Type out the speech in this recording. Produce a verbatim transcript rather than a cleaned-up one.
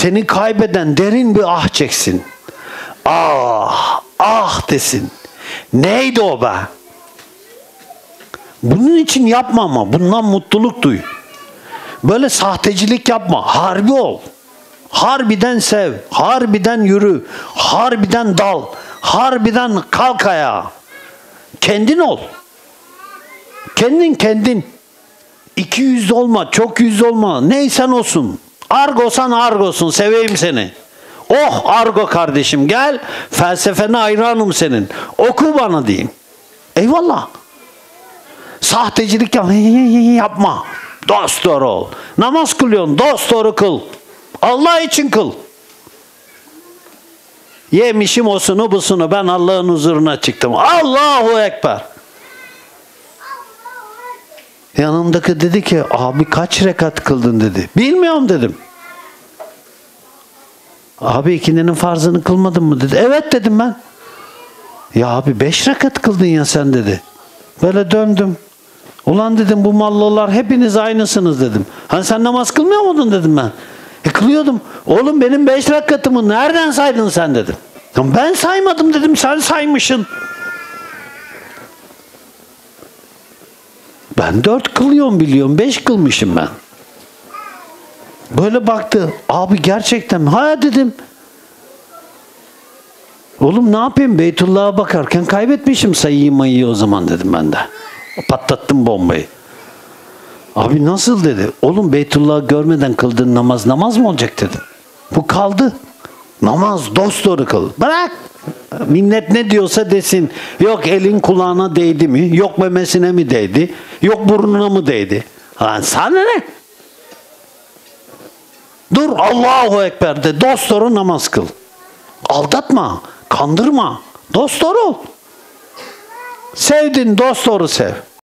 seni kaybeden derin bir ah çeksin. Ah, ah desin. Neydi o be? Bunun için yapma ama. Bundan mutluluk duy. Böyle sahtecilik yapma. Harbi ol. Harbiden sev. Harbiden yürü. Harbiden dal. Harbiden kalk ayağa. Kendin ol. Kendin kendin. İki yüzlü olma. Çok yüzlü olma. Neysen olsun. Argosan argosun. Seveyim seni. Oh argo kardeşim gel. Felsefene hayranım senin. Oku bana diyeyim. Eyvallah. Sahtecilik yap yapma. Dosdoğru ol. Namaz kılıyorsun. Dosdoğru kıl. Allah için kıl. Yemişim osunu busunu. Ben Allah'ın huzuruna çıktım. Allahu Ekber. Yanımdaki dedi ki abi kaç rekat kıldın dedi. Bilmiyorum dedim. Abi ikindinin farzını kılmadın mı dedi. Evet dedim ben. Ya abi beş rekat kıldın ya sen dedi. Böyle döndüm. Ulan dedim bu mallılar hepiniz aynısınız dedim. Hani sen namaz kılmıyor muydun dedim ben. E kılıyordum. Oğlum benim beş rekatımı nereden saydın sen dedim. Ya ben saymadım dedim sen saymışsın. Ben dört kılıyorum biliyorum. Beş kılmışım ben. Böyle baktı. Abi gerçekten mi? Ha dedim. Oğlum ne yapayım? Beytullah'a bakarken kaybetmişim sayıyı mayıyı o zaman dedim ben de. Patlattım bombayı. Abi nasıl dedi. Oğlum Beytullah'ı görmeden kıldığın namaz namaz mı olacak dedim. Bu kaldı. Namaz dosdoğru kıl. Bırak. Millet ne diyorsa desin. Yok elin kulağına değdi mi? Yok memesine mi değdi? Yok burnuna mı değdi? Lan sana ne? Dur Allahu Ekber de dosdoğru namaz kıl. Aldatma. Kandırma. Dosdoğru ol. Sevdin dosdoğru sev.